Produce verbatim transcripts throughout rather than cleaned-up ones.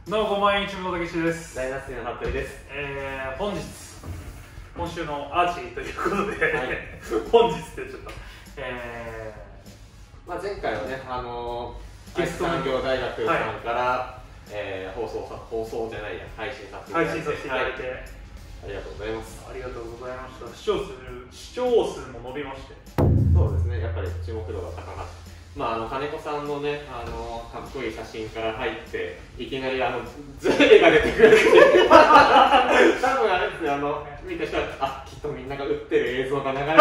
どうも毎日のたけしです。 大学生の服部です。 えー、本日今週のアーチェリーということで、はい、本日ってちょっと、えーまあ、前回はね、あのー、ゲスト産業大学さんから、はい、えー、放送さ放送じゃないや配信させていただいて、 配信させていただいて、はい、 ありがとうございます。 ありがとうございました。視聴数視聴数も伸びまして、 そうですね、やっぱり注目度が高かった。まあ、あの金子さんのね、あのかっこいい写真から入っていきなりあのズレが出てくるっていう多分あれですね、あの見た人はあきっとみんなが打ってる映像が流れて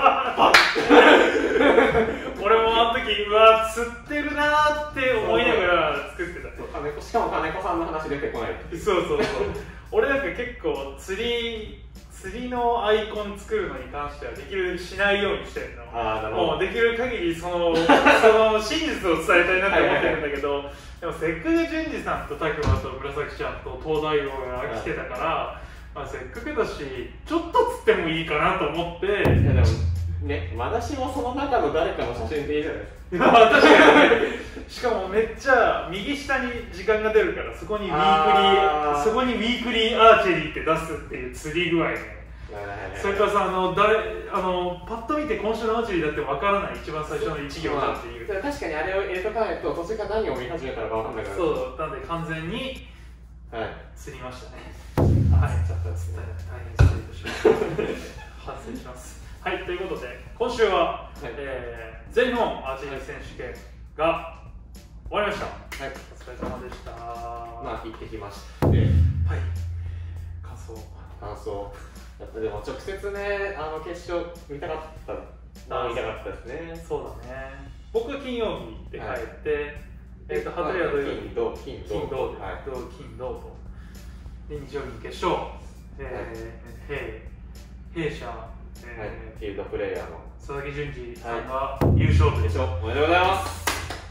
俺もあの時うわ釣ってるなーって思いながら作ってた。 そう金子しかも金子さんの話出てこない。 そうそうそう俺なんか結構釣り釣りのアイコン作るのに関してはできるだけしないようにしてるの。 あー、なるほど。 もうできる限りそのその真実を伝えたいなって思ってるんだけどでもせっかく淳二さんと拓磨と紫ちゃんと東大王が来てたから、まあ、せっかくだしちょっと釣ってもいいかなと思って。いやでもね、私もその中の誰かの写真でいいじゃないですか。 確かにしかもめっちゃ右下に時間が出るからそこにウィークリーそこにウィークリーアーチェリーって出すっていう釣り具合ね。それからさ、あの誰あのパッと見て今週のアーチェリーだってわからない一番最初の一行だっていう。 確かにあれを入れとかないと途中から何を見始めたらかわかんないから。 そうなんで完全にはい釣りましたね。 はい、ちゃったですね。 大変失礼いたしました。反省します。はい、ということで今週は、はい、えー、全日本アーチェリー選手権が終わりました。はい、お疲れ様でした。 まあ行ってきまして、はい、 感想感想やっぱでも直接ね、あの決勝見たかった見たかったですね。 そうだね。僕は金曜日で帰って、はい、えっと羽鳥は土曜日、 金土金土金土で、はい、金土とで日曜日に決勝、えー、弊弊社はい、フィールドプレイヤーの佐々木淳二さんが優勝という、 はい、おめでとうございます。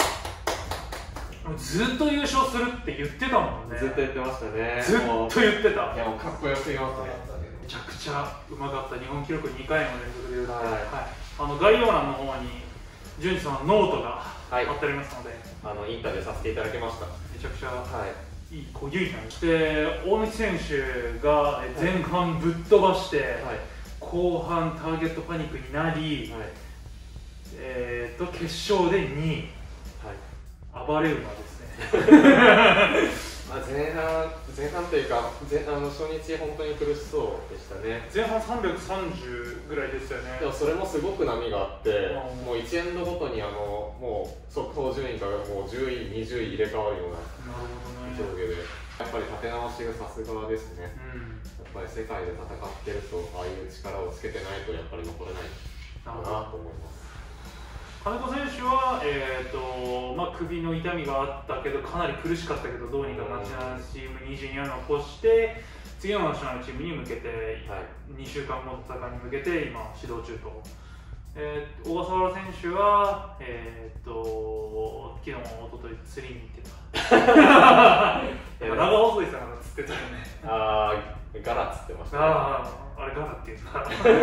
ずっと優勝するって言ってたもんね。 ずっと言ってましたね。 ずっと言ってた。 いやもうかっこよすぎますね。 めちゃくちゃうまかった。日本記録にかいも連続で打って、 はいはい、あの概要欄の方に淳二さんのノートが貼ってありますので、 はい、あのインタビューさせていただきました。 めちゃくちゃ、はい、いい濃ゆい感じで大貫選手が前半ぶっ飛ばして、はい、後半ターゲットパニックになり、はい、えーと決勝でにい、はい、暴れ馬ですね。 まあ前半前半というか前あの初日本当に苦しそうでしたね。 前半さんびゃくさんじゅうぐらいでしたよね。 でもそれもすごく波があって、うん、もういちエンドごとにあのもう速報順位がもうじゅういにじゅうい入れ替わるような上下で、やっぱり立て直しがさすがですね。うん、やっぱり世界で戦ってるとああいう力をつけてないとやっぱり残れないかなと思います。 金子選手は、えーとまあ、首の痛みがあったけどかなり苦しかったけどどうにかナショナルチームにじゅうにを残して次のナショナルチームに向けて、はい、にしゅうかんごの戦いに向けて今指導中と、えー、小笠原選手は、えー、と昨日も一昨日釣りに行ってた長細い魚釣ってたよね。 ああガラ釣ってましたね。 あああれガラっていうんだ。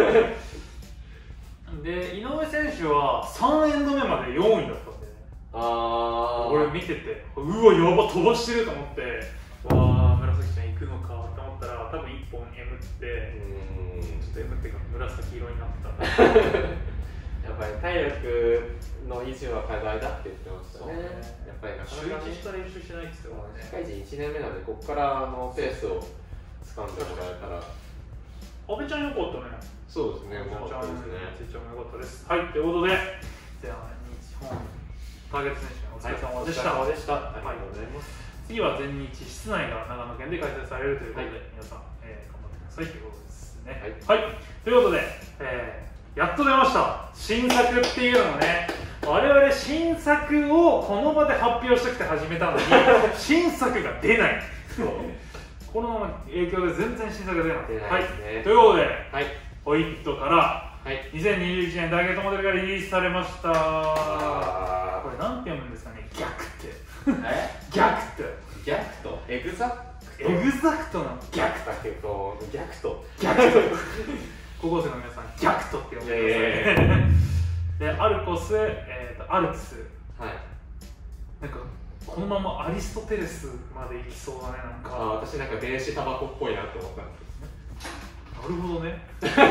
で井上選手はさんエンド目までよんいだったんで、ね、あ俺見ててうわやば飛ばしてると思ってわあ紫ちゃん行くのかと思ったら多分いっぽん M ってうんちょっと M っていうか紫色になってた。 やっぱり体力の維持は課題だって言ってましたね。やっぱりなかなか、 ね、週いちしか練習してないって言ってたからね。 社会人いちねんめなんでここからのペースを掴んでもらえたら。 阿部ちゃんよかったね。 そうですね、 阿部ちゃんもよかったです。はい、ということで、じゃあ日本ターゲット選手お疲れ様でした。 お疲れ様でした。ありがとうございます。 次は全日室内が長野県で開催されるということで、はい、皆さん、えー、頑張ってくださいということですね。はい、はい、ということで、えー、やっと出ました。新作っていうのもね、我々新作をこの場で発表したくて始めたのに、新作が出ない。この影響で全然新作が出なかった。はい、ということで、はい、オイットから、はい、にせんにじゅういちねんターゲットモデルがリリースされました。これなんて読むんですかね、逆って。 え逆って。 逆とエグザクト。 エグザクトなの。 逆だけど、逆と。 逆と。高校生の皆さん、逆とって呼んでください。で、アルコス、えーと、アルプス。はい。なんか、 このままアリストテレスまで行きそうだね。なんかあ、私なんか電子タバコっぽいなって思ったんですけど。なるほどね。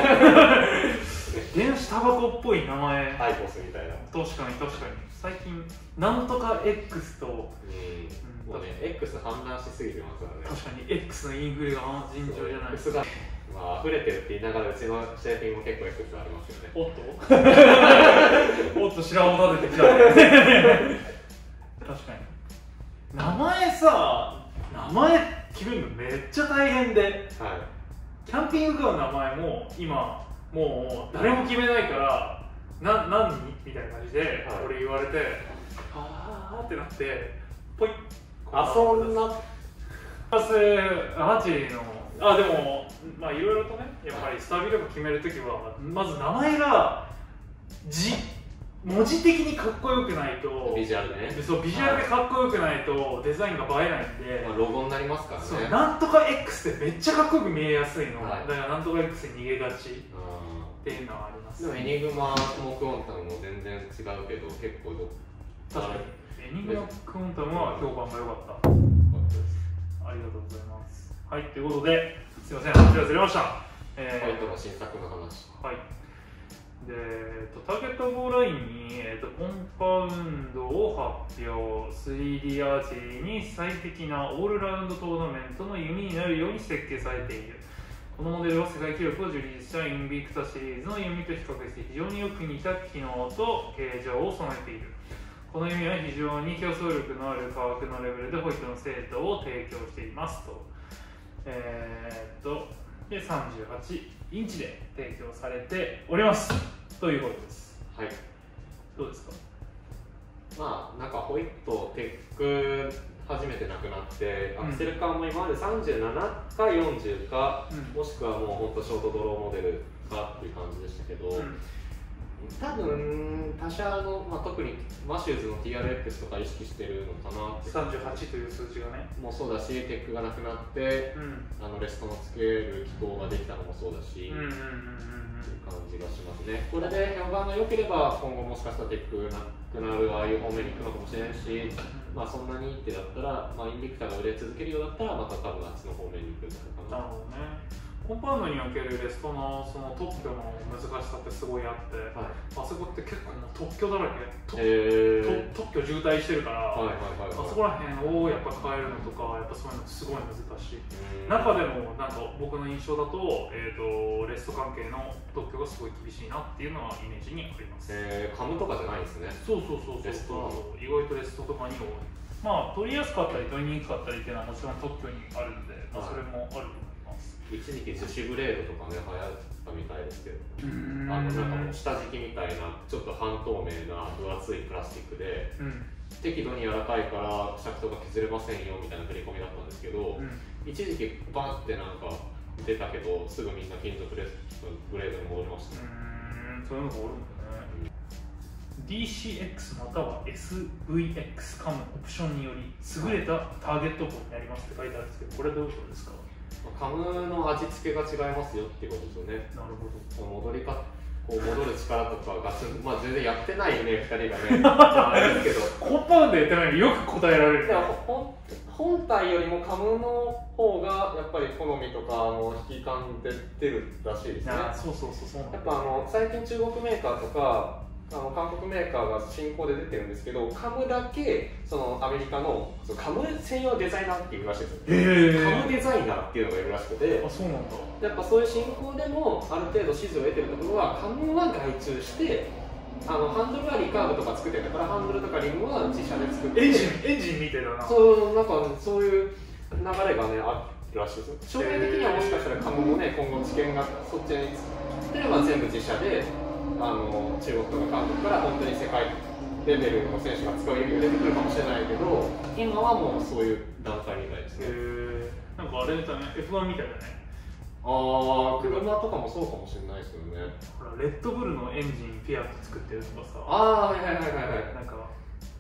電子タバコっぽい名前。 アイコスみたいな。 確かに確かに。最近なんとか X と、うん、 もうね X 氾濫しすぎてますからね。 確かに X のインフレが尋常じゃない。 X がまあ溢れてるって言いながらうちのシェーピングも結構 X ありますよね。 おっとおっと白を立ててきたね。確かに名前さ、名前決めるのめっちゃ大変で、はい、キャンピングカーの名前も今もう誰も決めないからな何みたいな感じで俺言われて、はい、あーってなってポイッ。 あ、そんなアーチェリーのあでもまあいろいろとねやっぱりスタビとか決めるときはまず名前が字文字的にかっこよくないと、 ビジュアルね。 そうビジュアルでかっこよくないとデザインが映えないんで、 まあ、ロゴになりますからね。 そうなんとか X ってめっちゃかっこよく見えやすいの、はい、だからなんとか X に逃げがちっていうのはあります、ね、 でもエニグマスモークオンタムも全然違うけど結構ど確かにエニグマクオンタムは評判が良かった、うん、ありがとうございます。はい、ということですいません話がずれました。 えー、ホワイトの新作の話。 はい。で、えっと、ターゲットゴールラインに、えっと、コンパウンドを発表。スリーディー アーチェリーに最適なオールラウンドトーナメントの弓になるように設計されている。このモデルは世界記録を樹立したインビクタシリーズの弓と比較して非常によく似た機能と形状を備えている。この弓は非常に競争力のある価格のレベルでホイットの精度を提供していますと。えー、っとでさんじゅうはちインチで提供されておりますということです。はい。どうですか？ まあなんかホイットテック初めてなくなって、うん、アクセル感も今までさんじゅうななかよんじゅうか、うん、もしくはもう本当ショートドローモデルかっていう感じでしたけど、うん、多分他社の、まあ、特にマシューズの ティーアールエックス とか意識してるのかなって。 さんじゅうはちという数字がねもうそうだし、テックがなくなって、うん、あのレストのつける機構ができたのもそうだし、っていう感じがしますね。これで評判が良ければ今後もしかしたらテックなくなるああいう方面に行くのかもしれないし、うん、まあそんなにってだったら、まあ、インビクタが売れ続けるようだったらまた多分あっちの方面に行くんじゃないかな。 なるほどね。コンパウンドにおけるレストのその特許の難しさってすごいあって、はい、あそこって結構もう特許だらけ、特許渋滞してるから、あそこら辺をやっぱ変えるのとか、やっぱそういうのすごい難しい。中でもなんか僕の印象だと、えーと、レスト関係の特許がすごい厳しいなっていうのはイメージにあります。 えー、カムとかじゃないんですね。 そうそうそうそうそう、意外とレストとかに多い。まあ取りやすかったり取りにくかったりっていうのはもちろん特許にあるんで、まあ、それもあると思います。 一時期樹脂ブレードとかね流行ったみたいですけど、あのなんかもう下敷きみたいなちょっと半透明な分厚いプラスチックで、うん、適度に柔らかいからシャフトが削れませんよみたいな振り込みだったんですけど、うん、一時期バンってなんか出たけどすぐみんな金属レスブレードに戻りましたね。 うーん、そういうのがあるんだね。うん、ディーシーエックス または エスブイエックス カムオプションにより優れたターゲット項になりますって書いてあるんですけど、これどういうことですか？ カムの味付けが違いますよっていうことですよね。 なるほど。 戻りかこう戻る力とかガツン、まあ全然やってないねふたりがね。あれですけど。 コンパウンドやってないのによく答えられる。 いや本本体よりもカムの方がやっぱり好みとかの引き感で出るらしいですね。 そうそうそうそう。 やっぱあの最近中国メーカーとか。あの韓国メーカーが新興で出てるんですけど、カムだけそのアメリカのそのカム専用デザイナーっていうらしいですよ。カムデザイナーっていうのがいるらしくて、 あ、そうなんだ。 やっぱそういう新興でもある程度支持を得てるところはカムは外注して、あのハンドルはリカーブとか作ってるからハンドルとかリムは自社で作って、 エンジンエンジンみたいだな。 そうなんかそういう流れがねあるらしいですよ。将来的にはもしかしたらカムもね今後知見がそっちに作ってれば全部自社で。あの中国とか韓国から本当に世界レベルの選手が使う意味が出てくるかもしれないけど、今はもうそういう段階みたいですね。 へー、なんかあれみたいな エフワン みたいだね。 ああ、車とかもそうかもしれないですよね。 ほらレッドブルのエンジンフィアット作ってるとかさ。 ああ、はいはいはいはい。 なんか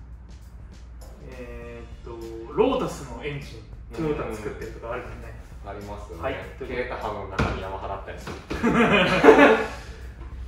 えー、っとロータスのエンジントヨタ作ってるとかあるよね。 ありますよね。 はい。 ケータハの中に山払ったりする。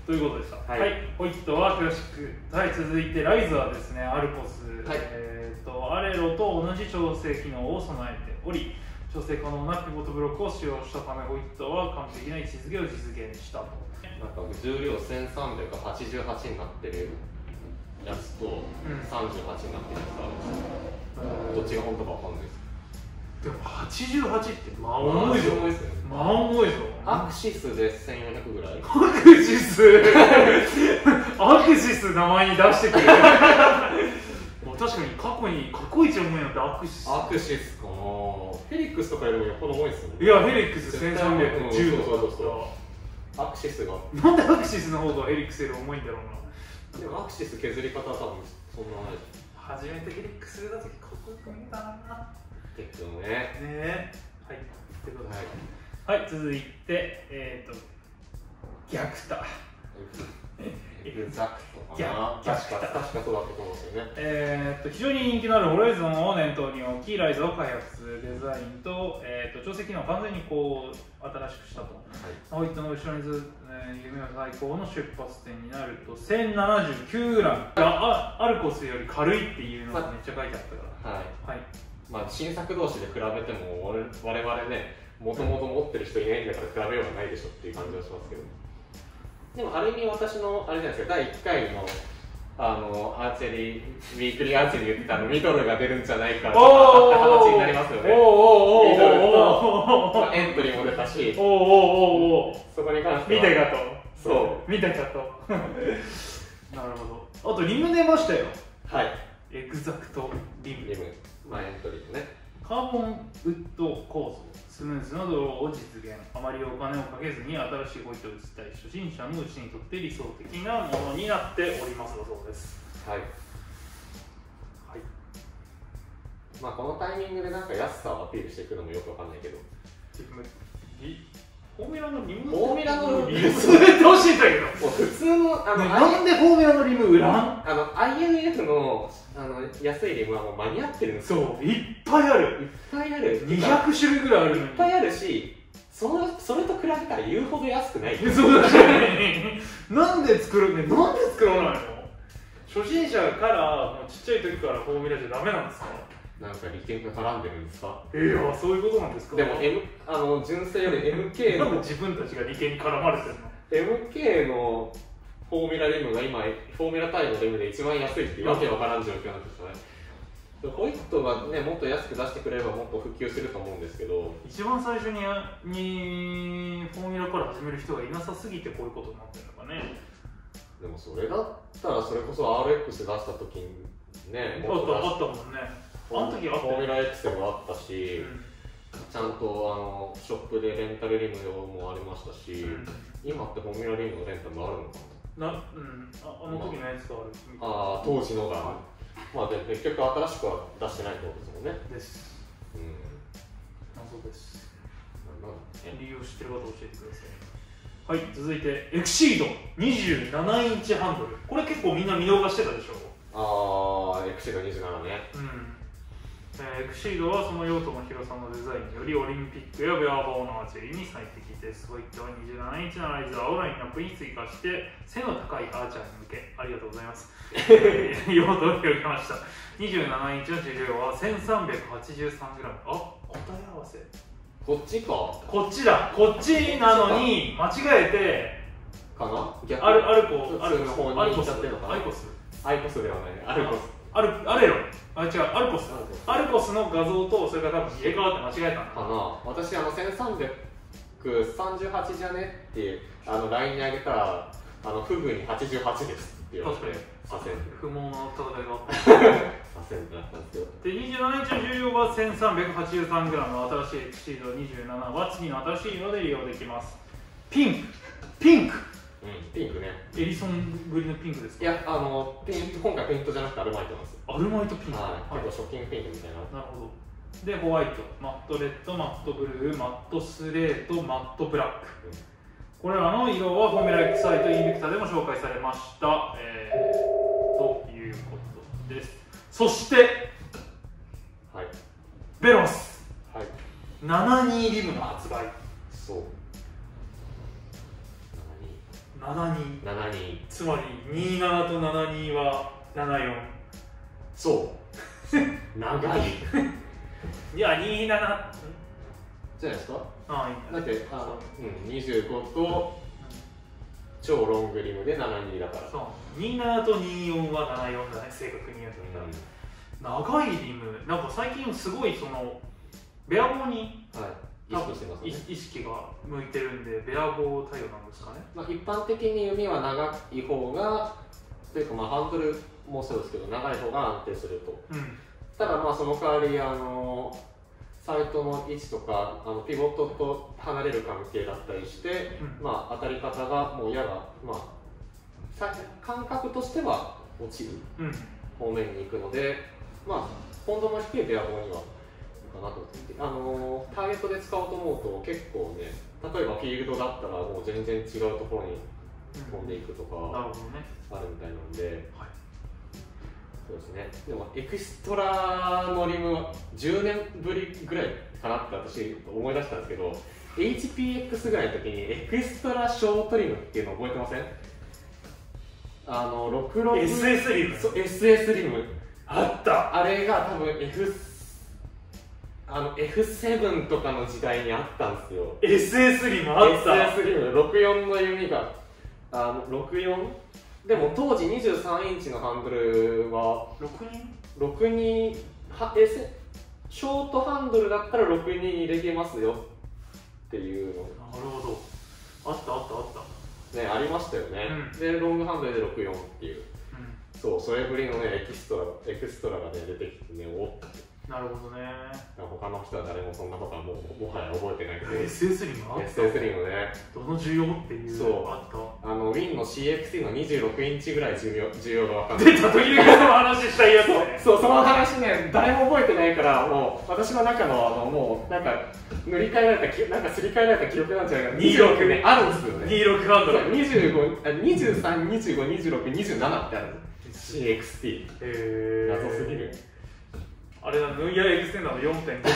ということでした。はい、はい、ホイットはクラシック。はい、続いてライズはですね、アルコス、はい、えー、とアレロと同じ調整機能を備えており、調整可能なピボットブロックを使用したため、ホイットは完璧な位置づけを実現したと。 なんか重量せんさんびゃくはちじゅうはちになってるやつと、さんじゅうはちになってるやつがあるんですよ。どっちが本当かわかんないです。 でもはちじゅうはちってまあ重いぞ。まあ重いぞ。 アクシスでせんよんひゃくぐらい。 アクシスアクシス名前に出してくれる確かに過去に過去一重いのってアクシス。 アクシスかな。フェリックスとかよりもよっぽど重いですよね。 いやフェリックスせんさんびゃくじゅうとかだったら、 アクシスがなんでアクシスの方がフェリックスより重いんだろうな。 でもアクシス削り方は多分そんなないじゃん。初めてフェリックス出た時かっこよく見えたな。 結構ね。 ねえ。はい。ということで、はい、はい、続いてえっ、ー、と逆タ。 エグザクトかな。確か確かそうだったと思うんですよね。 えー、と非常に人気のあるホライゾンを念頭に置き、ライズを開発、デザインと、えー、と調整機能を完全にこう新しくしたと。ホイットの後ろにず、えー、夢は最高の出発点になると せんななじゅうきゅうグラム がアルコスより軽いっていうのがめっちゃ書いてあったから。はい。はい、 まあ新作同士で比べても我々ね、もともと持ってる人いないんだから比べようがないでしょっていう感じはしますけど。でもある意味私のあれじゃないですか、だいいっかいのあのアーチェリーウィークリーアーチェリー言ってたのミドルが出るんじゃないかって形になりますよね。ミドルとエントリーも出たし、 おおおおそこに関しては見たかと。 そう見たかと。なるほど。あとリム出ましたよ。 はい。 エグザクトリム。 リム。まあエントリーとね。 カーボンウッド構造。スムーズなドローを実現。あまりお金をかけずに新しいホイットを打ちたい初心者のうちにとって理想的なものになっておりますだそうです。はい。はい。 まあこのタイミングでなんか安さをアピールしていくのもよくわかんないけど。 フォーミュラのリムフォーミュラのリムそれってほしいんだけど。 もう普通のあの、 ね、なんでフォーミュラのリム売らん？ あの アイエヌエフ のあの安いリムはもう間に合ってるんですよ。 そう、いっぱいある。 いっぱいある。 にひゃくしゅるいぐらいあるのに。 いっぱいあるし、そのそれと比べたら言うほど安くない。 そうだね。なんで作るね、なんで作らないの？初心者からもうちっちゃい時からフォーミュラじゃダメなんですか？ なんか利権が絡んでるんですか？ いや、そういうことなんですか？ でも、M、あの純正より エムケー のなんで自分たちが利権に絡まれてるの？ エムケー のフォーミュラリムが今フォーミュラタイのリムで一番安いっていうわけわからん状況なんですよね。ホイットがね、もっと安く出してくれればもっと普及すると思うんですけど、 一番最初ににフォーミュラから始める人がいなさすぎてこういうことになってるのかね。 でもそれだったらそれこそ アールエックス 出した時にね、 もっとあったもんね。あの時フォーミュラエクセルがあったし、うん、ちゃんとあのショップでレンタルリム用もありましたし、うん、今ってフォーミュラリムのレンタルもあるのかな？な、うん、あ、あの時のやつがある。ああ、当時のが。まあで結局新しくは出してないってことですもんね。 です。うん。謎です。理由を知ってる方教えてください。はい、続いてエクシードにじゅうななインチハンドル。これ結構みんな見逃してたでしょ。 ああ、エクシードにじゅうななね。 うん。えー、エクシードはその用途の広さのデザインによりオリンピックやベアボーのアーチェリーに最適です。ホイットはにじゅうななインチのライザーをラインナップに追加して背の高いアーチャーに向け、ありがとうございます。用途を広げました。にじゅうななインチの重量は せんさんびゃくはちじゅうさんグラム。あ、答え合わせ。 こっちか。 こっちだ。こっちなのに間違えて。 かな？ アルアルコアルコスアルコスってのかな？アイコス。 アイコスではない。アルコス。 アルアレロ。あ、違う、アルコス。アルコスの画像とそれから多分入れ替わって間違えたかな。私あのせんさんびゃくさんじゅうはちじゃねってあの ライン にあげたらあのフグにはちじゅうはちですって言われて左遷。 不毛な戦いがあった。左遷ってなったんですよ。 でにじゅうななインチの重量は せんさんびゃくはちじゅうさんグラム の新しいエクシードにじゅうななは次の新しい色で利用できます。ピンクピンクうん、ピンクね。 エリソンぶりのピンクですか？ いや、あのピン今回ペイントじゃなくてアルマイトなんですよ。 アルマイトピンク、 はい、結構ショッキングピンクみたいな。 なるほど。で、ホワイト、マットレッド、マットブルー、マットスレート、マットブラック、うん、これらの色はフォーミュラエクサイトインビクタでも紹介されました、えー、ということです。そして、はい、ベロス、はい、ななじゅうにリムの発売。 そうななにななにつまりにじゅうななとななにはななじゅうよん。 そう長いいやにじゅうななじゃないですか。 ああいいんだってあの、うん、にじゅうごと超ロングリムでななにだから。 そうにじゅうななとにじゅうよんはななじゅうよんだね、正確に言うと、うん、長いリムなんか最近すごいそのベアボーに、 はい、意識してますね。 意識が向いてるんでベアボー対応なんですかね。 まあ、一般的に弓は長い方がというか、まあ、ハンドルもそうですけど長い方が安定すると、うん、ただまあその代わりあのサイトの位置とかあのピボットと離れる関係だったりして、うん、まあ当たり方がもうやが、まあ、感覚としては落ちる方面に行くので、うん、まあポンドの低いベアボーにはいいかなと思って、あのターゲットで使おうと思うと結構ね、例えばフィールドだったらもう全然違うところに飛んでいくとかあるみたいなので、うん、はい、そうですね。でもエクストラのリムはじゅうねんぶりぐらいかなって私思い出したんですけど、 エイチピーエックス ぐらいの時にエクストラショートリムっていうの覚えてません？あのろくじゅうろくエスエス リム、 そう エスエス リムあった。 あれが多分 F あの エフセブン とかの時代にあったんですよ。 エスエス リムあった。 エスエス リムろくじゅうよんの弓があのろくじゅうよんでも当時にじゅうさんインチのハンドルはろくにんろくにはえショートハンドルだったらろくにん入れてますよっていうの。 なるほど、あったあったあったね、ありましたよね、うん、でロングハンドルでろくじゅうよんっていう、うん、そうそれぶりのねエキストラエクストラがね出てきてね、おっなるほどね。 他の人は誰もそんなことはもうもはや覚えてないけどエスエス リムあった。 エスエス リムね、 どの需要っていうそうあった。 あのウィンの シーエックスティー のにじゅうろくインチぐらい需要需要が分かんない。 出た時々その話したいやつね。 そう、その話ね誰も覚えてないから、もう私の中のあのもうなんか塗り替えられたなんかすり替えられた記憶なんじゃないかな。にじゅうろくねあるんですよね。 にじゅうろくハンドルにじゅうご、にじゅうさん、にじゅうご、にじゅうろく、にじゅうななってある シーエックスティー。へー、謎すぎる。 あれだ、ヌイヤーエクステンダーの よんてんご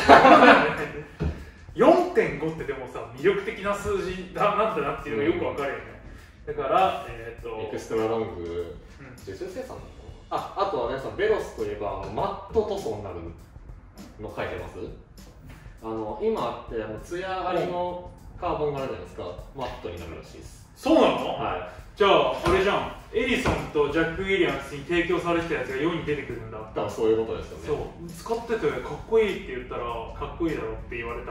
よんてんご ってでもさ魅力的な数字だなんだなっていうのがよくわかるよね、うん、だから、えー、とエクストラロング、うん、受注生産なのかな。あ、あとはね、そのベロスといえばマット塗装になるの書いてます。あの今ってツヤありのカーボンがあるじゃないですか、マットになるらしいです。 そうなの？ はい。 じゃああれじゃん、エディソンとジャック・ウィリアムスに提供されてたやつが世に出てくるんだ。 だからそういうことですよね。 そう、使っててかっこいいって言ったらかっこいいだろって言われた。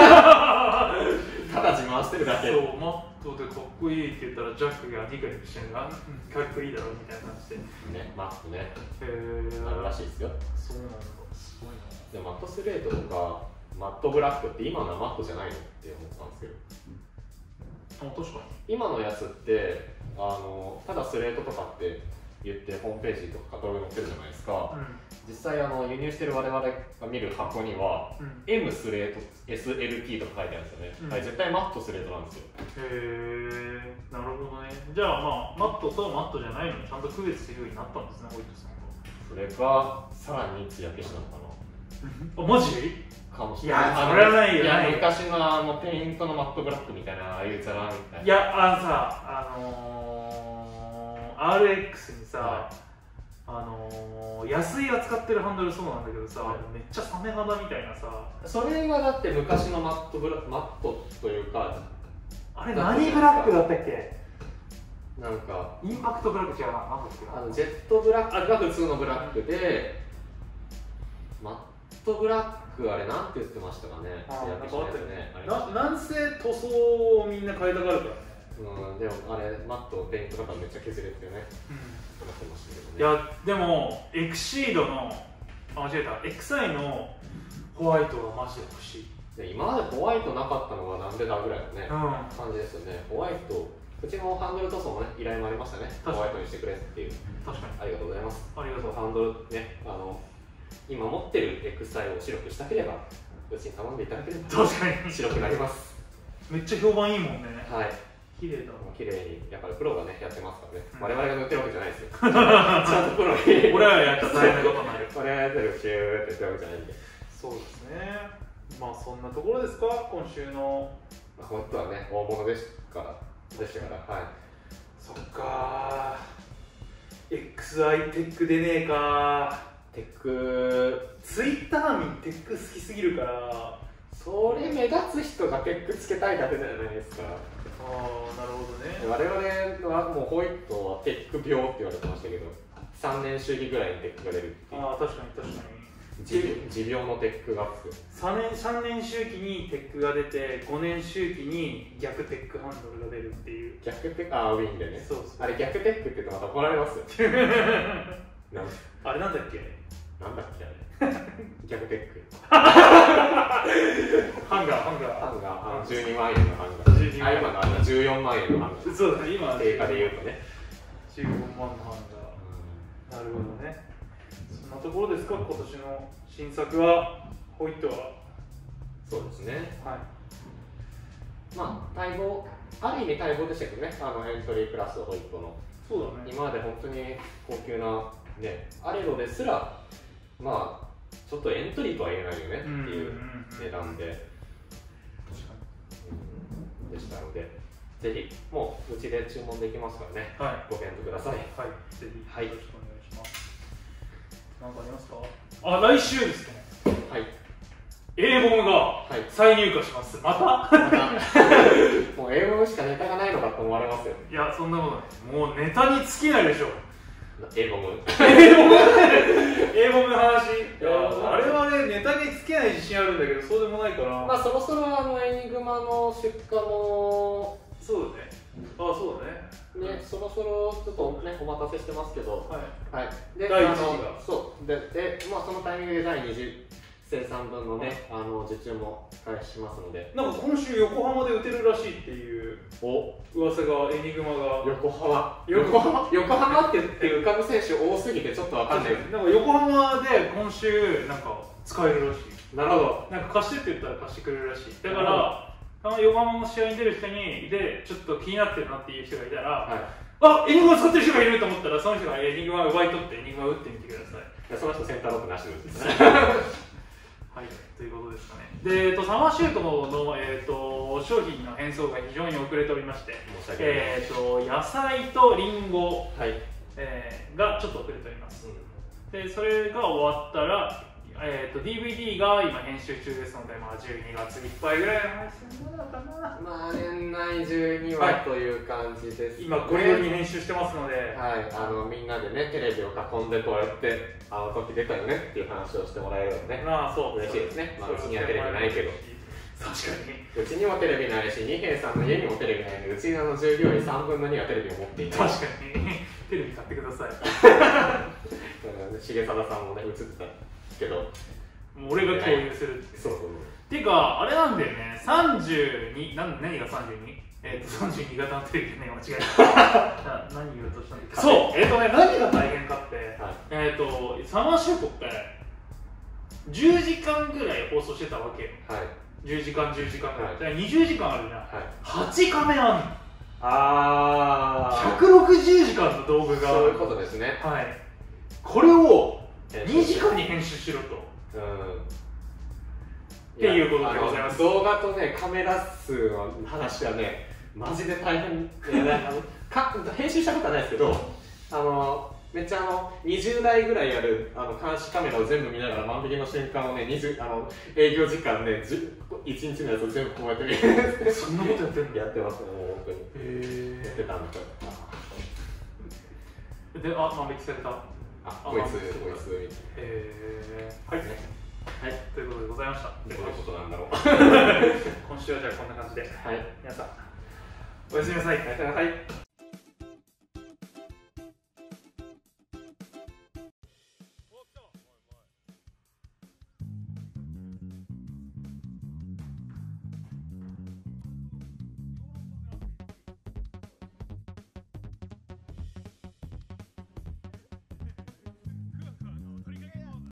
ただ自慢してるだけ。 そう、マットでかっこいいって言ったらジャックがニコニコしてるのがかっこいいだろみたいな感じでね、マットね、 へー、 あるらしいですよ。 そうなんだ、すごいな。 でマットスレートとかマットブラックって今のはマットじゃないのって思ったんですけど、 あ、確かに今のやつってあのただスレートとかって言ってホームページとかカタログ載ってるじゃないですか、うん、実際あの輸入してる我々が見る箱には、うん、M スレート エスエルティー とか書いてあるんですよね、うん、はい、絶対マットスレートなんですよ。 へえ、なるほどね。じゃあまあマットとマットじゃないのにちゃんと区別するようになったんですね、ホイットさんが。 それがさらに艶消しなのかな。 あ、マジ？ かもしれない。 いや、それはないよ。 いや、昔のあのペイントのマットブラックみたいな、ああいうザラみたいな。 いや、あのさ、あのー、アールエックス にさ、はい、あのー、安いが使ってるハンドルそうなんだけどさ、はい、めっちゃサメ肌みたいなさ。 それがだって昔のマットブラマットというか、 あれ何ブラックだったっけ？ なんかインパクトブラック違うな、なんだっけ？ あのジェットブラックが普通のブラックで、マットブラックあれなんて言ってましたかね。 あ、なんかあったよね。な、なんせ塗装をみんな変えたがるからね。 うん、でもあれマットペイントとかめっちゃ削れてね。うん。なってましたけどね。 いやでもエクシードのあ、間違えた。エクスアイ のホワイトがマジで欲しい。 で今までホワイトなかったのがなんでだぐらいのね、うん、感じですよね。ホワイト。うちのハンドル塗装もね、依頼もありましたね。ホワイトにしてくれっていう。 確かに。 ありがとうございます。 ありがとう。 ハンドルね、あの今持ってるエクスアイを白くしたければ、うちに頼んでいただければ確かに白くなります。めっちゃ評判いいもんね。 はい。 綺麗だ。 綺麗に、やっぱりプロがね、やってますからね。うん、我々が塗ってるわけじゃないですよ。ちゃんとプロに。 俺はやったら大変なことになる。 俺はやってるシューってやってるわけじゃないんで。 そうですね。まあそんなところですか、今週の。 本当はね、大物ですから、でしたから、はい。 かー エックスアイ テック出ねえかー。 テックツイッター民テック好きすぎるから、 それ目立つ人がテックつけたいだけじゃないですか。 ああ、なるほどね。 我々はもうホイットはテック病って言われてましたけど、さんねん周期ぐらいにテックが出るっていう。 ああ、確かに確かに。 持病のテックがつく。 さんねん、さんねん周期にテックが出て、ごねん周期に逆テックハンドルが出るっていう。 逆テック、ああ、ウィンでね。 そうそう。 あれ逆テックって言うとまた怒られますよ。なんあれなんだっけなんだっけあれ逆テック。 ハンガー、ハンガー。 ハンガー、じゅうにまんえんのハンガー。あ、今のあのじゅうよんまんえんのハンガー。 そうだね、今定価で言うとね。 じゅうごまんのハンガー。なるほどね。そんなところですか、今年の新作は、ホイットは。 そうですね。 はい。 まあ、待望、ある意味待望でしたけどね、あのエントリークラスホイットの。 そうだね。 今まで本当に高級な、ね、アレロですら、まあ、ちょっとエントリーとは言えないよねっていう値段で、でしたので、ぜひ、もううちで注文できますからね、はい、ご検討ください。 はい、ぜひ、 はい、 よろしくお願いします。何かありますか？あ、来週ですね。 はい。 英語が再入荷します。また？またもう英語しかネタがないのかと思われますよ。 いや、そんなことない。もうネタに尽きないでしょ。 英語ム英語ム英語ムの話。いや、あれはね、ネタに尽きない自信あるんだけど、そうでもないから。 まあ、そろそろあのエニグマの出荷も。 そうだね。あ、そうだね。 ね、そろそろちょっとね、お待たせしてますけど。 はい。 はい。で、 第一次が。 そう。で、で、まあ、そのタイミングでだいに次生産分のね、あの受注も開始しますので。 なんか今週横浜で打てるらしいっていう噂が、エニグマが。 横浜横浜横浜って言って浮かぶ選手多すぎてちょっとわかんない。 なんか横浜で今週なんか使えるらしい。 なるほど。 なんか貸してって言ったら貸してくれるらしい。だから、たまに横浜の試合に出る人に、で、ちょっと気になってるなっていう人がいたら、はい、あ、エニグマ使ってる人がいると思ったら、その人がエニグマ奪い取ってエニグマ打ってみてください。 その人センターロックなしで打ってます。 はい、ということですかね。で、えっと、サマーシュートの、えっと、商品の返送が非常に遅れておりまして、えっと、野菜とリンゴ、はい、えー、がちょっと遅れております。うん、で、それが終わったら、えー、と ディーブイディー が今編集中ですので、まあ、じゅうにがついっぱいぐらいの配信なのかな。 まあ年内中にはという感じです、ね、 今ゴリゴリに編集してますので、 はい、あのみんなでねテレビを囲んでこうやってあの時出たよねっていう話をしてもらえるのでね、まあそう嬉しいですね。まあ、うちにはテレビないけど、 確かにうちにもテレビないし、二平さんの家にもテレビないので、うちの従業員さんぶんのにはテレビを持っていない。 確かにテレビ買ってください。 重貞さんもね映ってたけど、 俺が共有するって。そうそう。っていうか、あれなんだよね、さんじゅうに、な何が さんじゅうに？ えっと、さんじゅうに型のテレビでね、間違えた。何言おうとしたんだっけ？そう、えっとね、何が大変かって、えっと、サマーシュートって、じゅうじかんぐらい放送してたわけよ。はい。じゅうじかん、じゅうじかんぐらい。にじゅうじかんあるじゃん。はちカメあんの。あー。ひゃくろくじゅうじかんの動画が。 そういうことですね。 はい。これをにじかんに編集しろと。うん、っていうことでございます。 動画とね、カメラ数の話はね、マジで大変で、あのか編集したことはないですけど、あのめっちゃあのにじゅうだいぐらいあるあの監視カメラを全部見ながら万引きの瞬間をね、にじゅうあの営業時間ね、いちにちのやつを全部こうやって見る。 そんなことやってんの？ やってますね、もう本当に。へー。やってたんだ。 で、あ、万引きされた。 あ、こいつ、こいつ。 えー、はい、ね、はい、ということでございました。 どういうことなんだろう。 今週はじゃあこんな感じで、はい、皆さん、おやすみなさい。 おやすみなさい。